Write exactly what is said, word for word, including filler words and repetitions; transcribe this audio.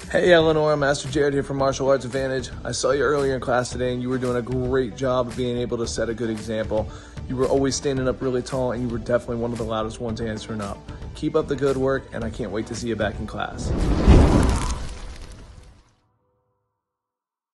Hey Eleanora, Master Jared here from Martial Arts Advantage. I saw you earlier in class today and you were doing a great job of being able to set a good example. You were always standing up really tall and you were definitely one of the loudest ones answering up. Keep up the good work and I can't wait to see you back in class.